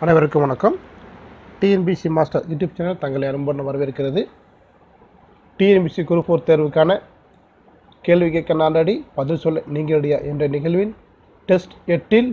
அனைவருக்கும் வணக்கம். TNPSC master YouTube channel தங்களை அன்புடன் வரவேற்கிறது. டிஎன்பிசி குரூப் 4 தேர்வுக்கான கேள்வி கேட்க நான் ரெடி, பதில் சொல்ல நீங்கள் ரெடியா என்ற நிகழ்வின் டெஸ்ட் 8இல்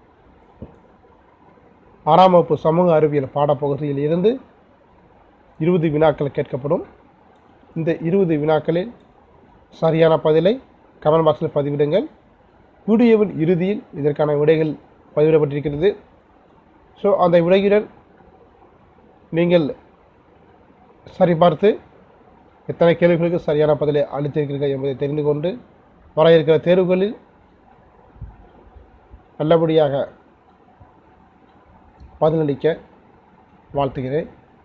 6ஆம் வகுப்பு சமூக அறிவியல் பாடப்பகுதியில் இருந்து 20 வினாக்கள் கேட்கப்படும். இந்த 20 வினாக்களில் சரியான பதிலை கமெண்ட் பாக்ஸில் பதிவிடுங்கள். வீடியோவின் இறுதியில் இதற்கான விடைகள் பதிவிடப்பட்டிருக்கிறது. ஸோ அந்த விடையுடன் நீங்கள் சரிபார்த்து எத்தனை கேள்விகளுக்கு சரியான பதிலை அளித்திருக்கிறீர்கள் என்பதை தெரிந்து கொண்டு வர இருக்கிற தேர்வுகளில் நல்லபடியாக பதிலளிக்க வாழ்த்துகிறேன்.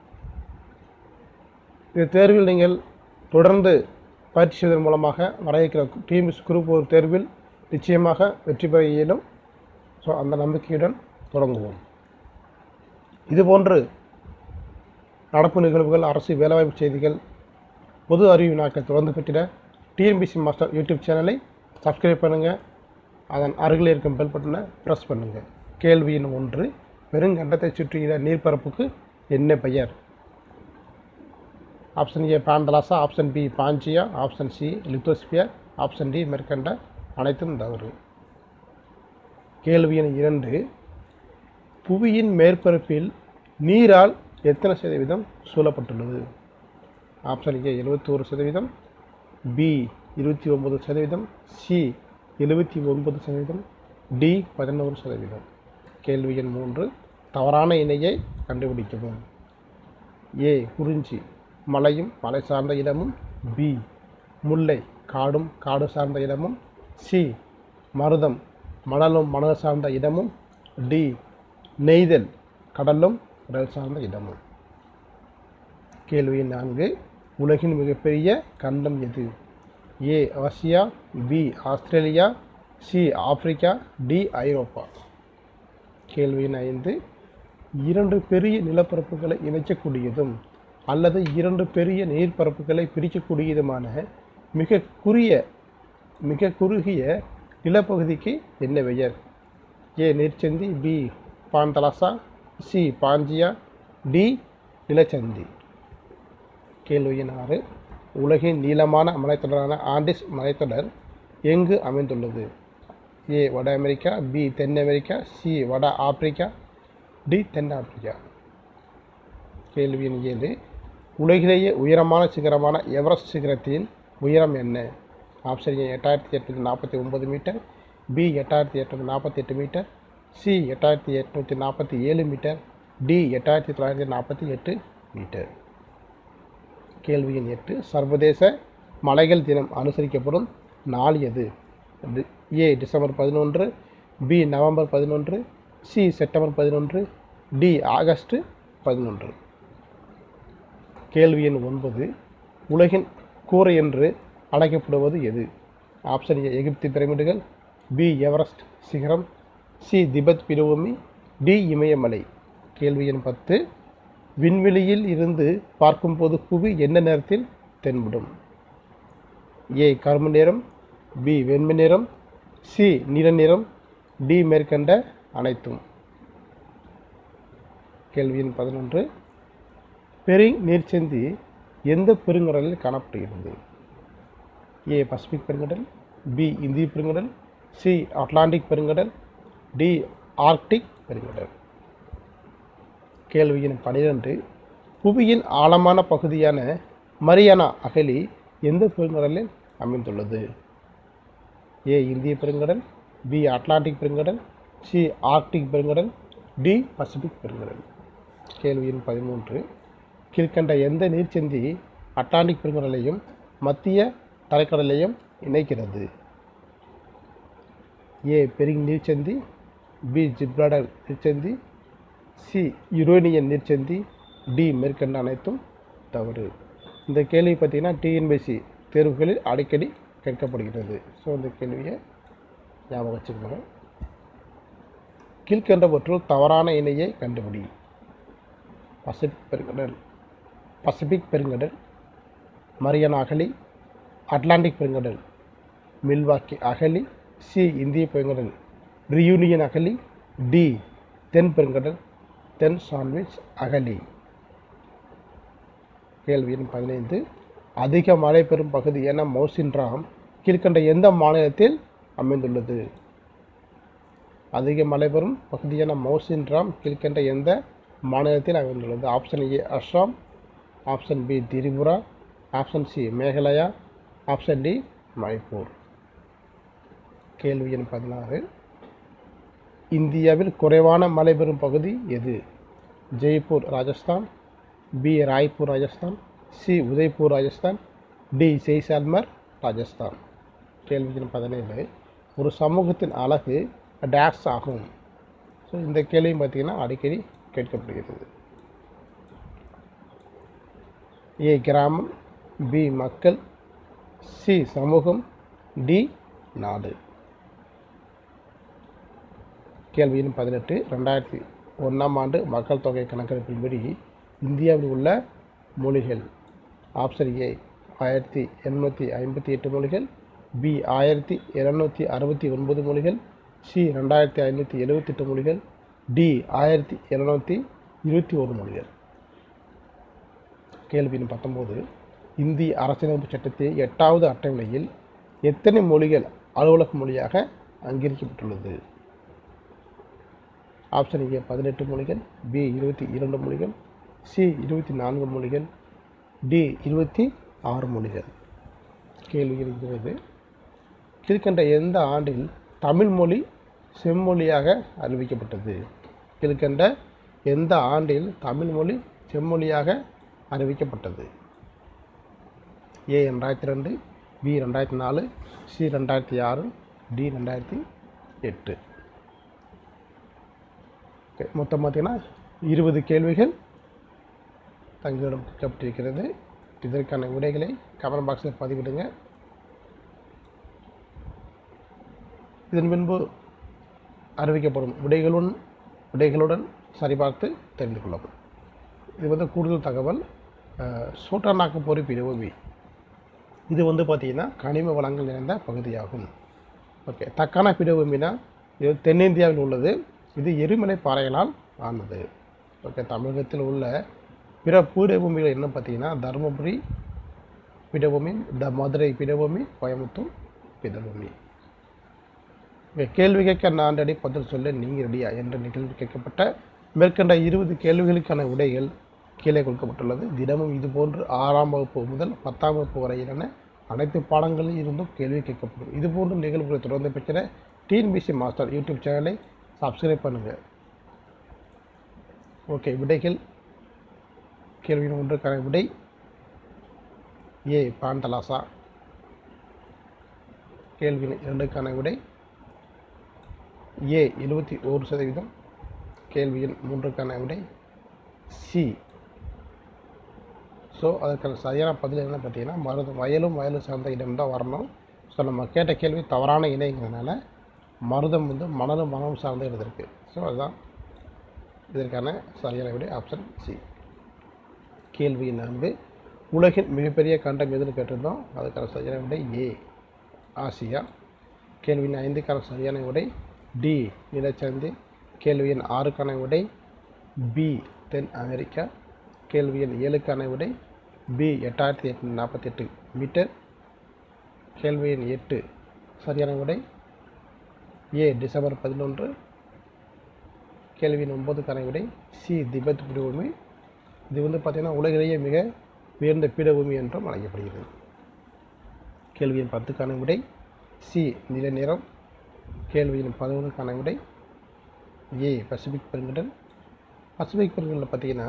இந்த தேர்வில் நீங்கள் தொடர்ந்து பயிற்சி செய்வதன் மூலமாக வர இருக்கிற டிஎன்பிசி குரூப் 1 தேர்வில் நிச்சயமாக வெற்றி பெற இயலும். ஸோ அந்த நம்பிக்கையுடன் தொடங்குவோம். இதுபோன்று நடப்பு நிகழ்வுகள், அரசு வேலைவாய்ப்பு செய்திகள், பொது அறிவு வினாக்கள் தொடர்ந்து பெற்றிட டிஎன்பிசி மாஸ்டர் யூடியூப் சேனலை சப்ஸ்கிரைப் பண்ணுங்கள். அதன் அருகில் இருக்கும் பெல் பட்டனை ப்ரெஸ் பண்ணுங்கள். கேள்வி எண் 1, பெருங்கண்டத்தை சுற்றியுள்ள நீர்ப்பரப்புக்கு என்ன பெயர்? Option A Panthalassa, option B Pangaea, option C lithosphere, option D மேற்கண்ட அனைத்தும் தவறு. கேள்வி எண் 2, புவியின் மேற்பரப்பில் நீரால் எத்தனை சதவீதம் சூழப்பட்டுள்ளது? Option A 71%, B 29%, C 79%, D 11%. கேள்வி எண் 3, தவறான இணையை கண்டுபிடிக்கவும். ஏ குறிஞ்சி மலையும் மலை சார்ந்த இடமும், பி முல்லை காடும் காடு சார்ந்த இடமும், சி மருதம் மணலும் மணல் சார்ந்த இடமும், டி நெய்தல் கடலும் கடல் சார்ந்த இடமும். கேள்வி 4, உலகின் மிகப்பெரிய கண்டம் எது? A Asia, B Australia, C ஆப்பிரிக்கா, டி ஐரோப்பா. கேள்வி 5, 2 பெரிய நிலப்பரப்புகளை இணைக்கக்கூடியதும் அல்லது 2 பெரிய நீர்ப்பரப்புகளை பிரிக்கக்கூடியதுமான மிக குறுகிய நிலப்பகுதிக்கு என்ன பெயர்? ஏ நீர்ச்சந்தி, B Panthalassa, C Pangaea, D நிலச்சந்தி. கேள்வி 6, உலகின் நீளமான மலைத்தொடரான ஆண்டிஸ் மலைத்தொடர் எங்கு அமைந்துள்ளது? ஏ வட அமெரிக்கா, பி தென் அமெரிக்கா, சி வட ஆப்பிரிக்கா, டி தென் ஆப்பிரிக்கா. கேள்வி 7, உலகிலேயே உயரமான சிகரமான எவரெஸ்ட் சிகரத்தின் உயரம் என்ன? Option A 8849 metre, B 8848 metre, C 8847 metre, D 8948 metre. கேள்வி 8, சர்வதேச மலைகள் தினம் அனுசரிக்கப்படும் நாள் எது? A December 11, B November 11, C September 11, D August 11. கேள்வி எண் 9, உலகின் கூரை என்று அழைக்கப்படுவது எது? ஆப்ஷன் ஏ எகிப்து பிரமிடுகள், பி எவரெஸ்ட் சிகரம், சி திபெத் பீடபூமி, டி இமயமலை. கேள்வி எண் 10, விண்வெளியில் இருந்து பார்க்கும்போது புவி என்ன நிறத்தில் தென்படும்? ஏ கரும்பு நிறம், பி வெண்மை நிறம், சி நீல நிறம், டி மேற்கண்ட அனைத்தும். கேள்வி எண் 11, பெரிங் நீர்ச்சந்தி எந்த பெருங்கடலில் காணப்படுகிறது? ஏ பசிபிக் பெருங்கடல், பி இந்திய பெருங்கடல், சி அட்லாண்டிக் பெருங்கடல், டி ஆர்க்டிக் பெருங்கடல். கேள்வி எண் 12, புவியின் ஆழமான பகுதியான மரியானா அகழி எந்த பெருங்கடலில் அமைந்துள்ளது? ஏ இந்திய பெருங்கடல், பி அட்லாண்டிக் பெருங்கடல், சி ஆர்க்டிக் பெருங்கடல், டி பசிபிக் பெருங்கடல். கேள்வி எண் 13, கீழ்கண்ட எந்த நீர்ச்சந்தி அட்லாண்டிக் பெருங்கடலையும் மத்திய தரைக்கடலையும் இணைக்கிறது? ஏ பெரிங் நீர்ச்சந்தி, பி ஜிப்ரால்டர் நீர்ச்சந்தி, சி யுரேனியன் நீர்ச்சந்தி, டி மேற்கண்ட அனைத்தும் தவறு. இந்த கேள்வி பார்த்தீங்கன்னா டிஎன்பிசி தேர்வுகளில் அடிக்கடி கேட்கப்படுகிறது. ஸோ இந்த கேள்வியை ஞாபகம் வச்சுக்கணும். கீழ்கண்டவற்றுள் தவறான இணையை கண்டுபிடி. பசிபிக் பெருங்கடல், மரியானா அகழி, அட்லாண்டிக் பெருங்கடல், மில்வாக்கி அகழி, சி இந்திய பெருங்கடல், ரியூனியன் அகழி, டி தென் பெருங்கடல், தென் சாண்ட்விச் அகலி. கேள்வி எண் 15. அதிக மழை பெறும் பகுதி என மௌசின்ராம் கீழ்கண்ட எந்த மாநிலத்தில் அமைந்துள்ளது? அதிக மழை பெறும் பகுதியான மௌசின்ராம் கீழ்கண்ட எந்த மாநிலத்தில் அமைந்துள்ளது? Option A Assam, option B Tripura, option C Meghalaya, option D Manipur. கேள்வி எண் 16. இந்தியாவில் குறைவான மழை பெறும் பகுதி எது? Jaipur Rajasthan, B Raipur Rajasthan, C Udaipur Rajasthan, D Jaisalmer Rajasthan. கேள்வி எண் 17. ஒரு சமூகத்தின் அழகு டேஷ் ஆகும். ஸோ இந்த கேள்வியும் பார்த்தீங்கன்னா அடிக்கடி கேட்கப்படுகிறது. ஏ கிராமம், பி மக்கள், சி சமூகம், டி நாடு. கேள்வி எண் 18. 2001ஆம் ஆண்டு மக்கள் தொகை கணக்கெடுப்பின்படி இந்தியாவில் உள்ள மொழிகள். ஆப்ஷன் ஏ 1858 மொழிகள், பி 1769 மொழிகள், சி 2578 மொழிகள், டி 1721 மொழிகள். கேள்வி எண் 19. இந்திய அரசியலமைப்பு சட்டத்தின் 8வது அட்டவணையில் எத்தனை மொழிகள் அலுவலக மொழியாக அங்கீகரிக்கப்பட்டுள்ளது? ஆப்ஷன் ஏ 18 மொழிகள், பி 22 மொழிகள், சி 24 மொழிகள், டி 26 மொழிகள். கேள்வி இருக்கிறது. கீழ்கண்ட எந்த ஆண்டில் தமிழ் மொழி செம்மொழியாக அறிவிக்கப்பட்டது? கீழ்கண்ட எந்த ஆண்டில் தமிழ் மொழி செம்மொழியாக அறிவிக்கப்பட்டது? A 2002, B 2004, C 2006, D 2008. மொத்தம் பார்த்தீங்கன்னா 20 கேள்விகள் தங்களிடம் கேட்கப்பட்டிருக்கிறது. இதற்கான விடைகளை கமெண்ட் பாக்ஸில் பதிவிடுங்க. இதன் பின்பு அறிவிக்கப்படும் விடைகளுடன் சரிபார்த்து தெரிந்து கொள்ளவும். இது வந்து கூடுதல் தகவல். சோட்டாநாக்கு பொறி பீடபூமி இது வந்து பார்த்திங்கன்னா கனிம வளங்கள் நிறைந்த பகுதியாகும். ஓகே, தக்கான பீடபூமினா இது தென்னிந்தியாவில் உள்ளது. இது எரிமலை பாறைகளால் ஆனது. ஓகே, தமிழகத்தில் உள்ள பிற பீடபூமிகள் என்ன பார்த்தீங்கன்னா தருமபுரி பீடபூமி, மதுரை பீடபூமி, கோயம்புத்தூர் பீடபூமி. கேள்வி கேட்க நான் ரெடி, பதில் சொல்ல நீங்கள் ரெடியா என்ற நிகழ்வு கேட்கப்பட்ட மேற்கண்ட 20 கேள்விகளுக்கான விடைகள் கீழே கொடுக்கப்பட்டுள்ளது. தினமும் இதுபோன்று 6ஆம் வகுப்பு முதல் 10ஆம் வகுப்பு வரையிலான அனைத்து பாடங்களில் இருந்தும் கேள்வி கேட்கப்படும். இதுபோன்ற நிகழ்வுகளை தொடர்ந்து பெற்ற டிஎன்பிஎஸ்சி மாஸ்டர் யூடியூப் சேனலை சப்ஸ்கிரைப் பண்ணுங்கள். ஓகே, விடைகள். கேள்வியின் 1க்கான விடை ஏ பாந்தலாசா. கேள்வியின் 2க்கான விடை ஏ 71%. கேள்வியின் 3க்கான விடை சி. ஸோ அதற்கான சரியான பதில் என்ன பார்த்தீங்கன்னா மருதம், வயலும் சார்ந்த இடம் தான் வரணும். ஸோ நம்ம கேட்ட கேள்வி தவறான இணைங்கிறதுனால மருதம் வந்து மணலும் சார்ந்த இடம் இருக்குது. ஸோ அதுதான் இதற்கான சரியான விடை ஆப்ஷன் சி. கேள்வியின் 4. உலகின் மிகப்பெரிய கண்டம் எதுன்னு கேட்டிருந்தோம். அதுக்கான சரியான விடை ஏ ஆசியா. கேள்வியின் 5க்கான சரியான விடை டி நிலச்சந்தி. கேள்வியின் 6க்கான விடை பி தென் அமெரிக்கா. கேள்வியின் 7க்கான விடை பி 8848 மீட்டர். கேள்வியின் 8 சரியான விடை ஏ டிசம்பர் 11. கேள்வியின் 9க்கான விடை சி திபெத் பீடபூமி. இது வந்து பார்த்திங்கன்னா உலகிலேயே மிக உயர்ந்த பீடபூமி என்றும் அழைக்கப்படுகிறது. கேள்வியின் 10க்கான விடை சி நில நிறம். கேள்வியின் 11க்கான விடை ஏ பசிபிக் பெருங்கடல். பசிபிக் பெருங்கடலில் பார்த்தீங்கன்னா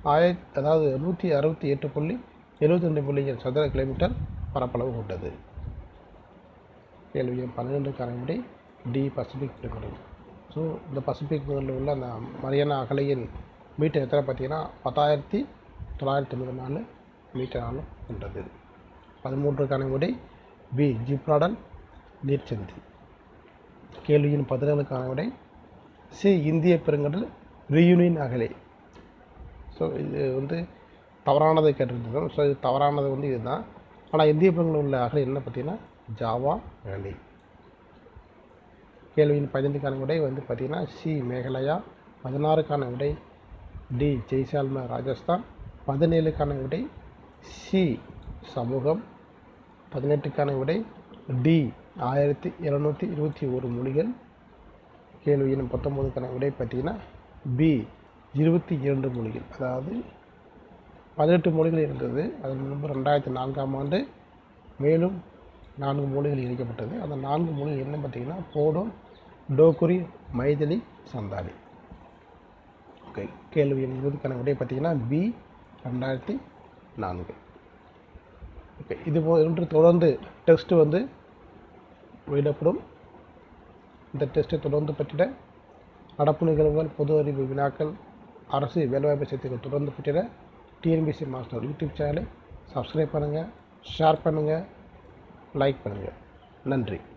168.72 சதுர கிலோமீட்டர் பரப்பளவு கொண்டது. கேள்வி 12க்கான விடை டி பசிபிக் பெருங்கடல். ஸோ இந்த பசிபிக் பெருங்கடலில் உள்ள அந்த மரியானா அகலையின் மீட்டர் எத்தனை பார்த்தீங்கன்னா 10,994 மீட்டராலும் கொண்டது. 13க்கான விடை பி ஜிப்ரால்டர் நீர்ச்சந்தி. கேள்வியின் 14க்கான விடை சி இந்திய பெருங்கடல் ரியூனியன் அகலை. ஸோ இது வந்து தவறானதை கேட்டிருந்தோம். ஸோ இது தவறானது வந்து இதுதான். ஆனால் இந்திய பெருங்கடலில் உள்ள அகலை என்ன பார்த்தீங்கன்னா ஜாவா அகலை. கேள்வியின் 15க்கான விடை வந்து பார்த்திங்கன்னா சி மேகாலயா. 16க்கான விடை டி ஜெய்சால்மர் ராஜஸ்தான். 17க்கான விடை சி சமூகம். 18க்கான விடை டி 1721 மொழிகள். கேள்வி எண் 19க்கான விடை பார்த்தீங்கன்னா பி 22 மொழிகள். அதாவது 18 மொழிகள் இருந்தது. அதன் முன்பு 2004ஆம் ஆண்டு மேலும் 4 மொழிகள் இணைக்கப்பட்டது. அந்த 4 மொழிகள் என்ன பார்த்தீங்கன்னா போடோ, டோக்ரி, மைதிலி, சந்தாலி. ஓகே, கேள்வி எண் 20க்கான விடை பார்த்தீங்கன்னா பி 2004. ஓகே, இது போன்று தொடர்ந்து டெஸ்ட் வெளியிடப்படும். இந்த டெஸ்ட்டை தொடர்ந்து பற்றிட நடப்பு நிகழ்வுகள், பொது அறிவு வினாக்கள், அரசு வேலைவாய்ப்பு செய்திகள் தொடர்ந்து பற்றிட டிஎன்பிஎஸ்சி மாஸ்டர் யூடியூப் சேனலை சப்ஸ்கிரைப் பண்ணுங்கள், ஷேர் பண்ணுங்கள், லைக் பண்ணுங்கள். நன்றி.